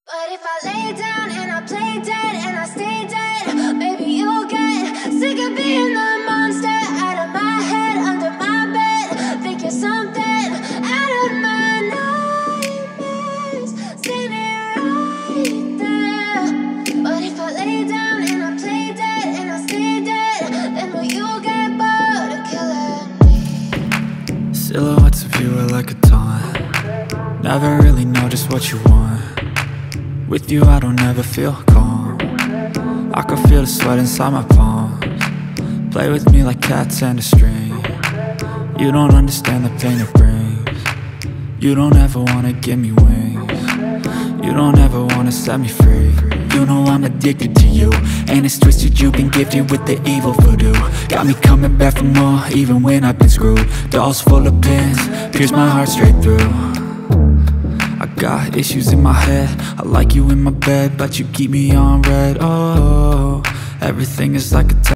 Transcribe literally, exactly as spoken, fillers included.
But if I lay down and I play dead and I stay dead, maybe you'll get sick of being the monster out of my head, under my bed. Think you're something out of my nightmares, standing right there. But if I lay down and I play dead and I stay dead, then will you get bored of killing me? Silhouettes of you are like a taunt. Never really know just what you want. With you I don't ever feel calm. I can feel the sweat inside my palms. Play with me like cats and a string. You don't understand the pain it brings. You don't ever wanna give me wings. You don't ever wanna set me free. You know I'm addicted to you, and it's twisted, you've been gifted with the evil voodoo. Got me coming back for more, even when I've been screwed. Dolls full of pins, pierce my heart straight through. I got issues in my head, I like you in my bed, but you keep me on red. Oh, everything is like a